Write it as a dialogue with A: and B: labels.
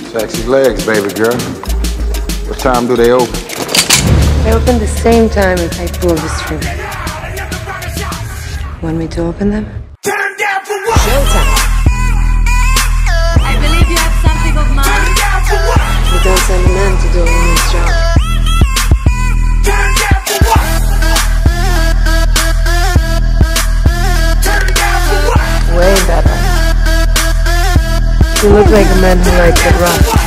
A: Sexy legs, baby girl. What time do they open?
B: They open the same time as I pull the string. Want me to open them?
C: Turn down for what?
B: Showtime.
D: I believe you have something of mine.
C: Turn down for what?
B: You don't send a man to do a woman's job.
C: Turn down for what? Turn down for what?
B: Way better. You look like a man who likes it rough.